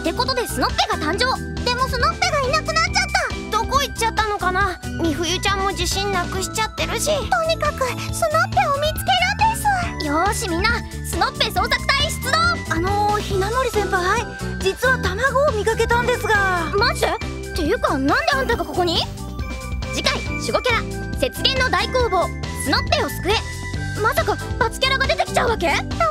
ってことでスノッペが誕生。でもスノッペがいなくなっちゃった。どこ行っちゃったのかな。美冬ちゃんも自信なくしちゃってるし。とにかくスノッペを見つけるんです。よーしみんな、スノッペ捜索隊出動。 ひなのり先輩、実は卵を見かけたんですが。 マジで？っていうかなんであんたがここに？次回守護キャラ雪原の大攻防スノッペを救え。まさか罰キャラが出てきちゃうわけ？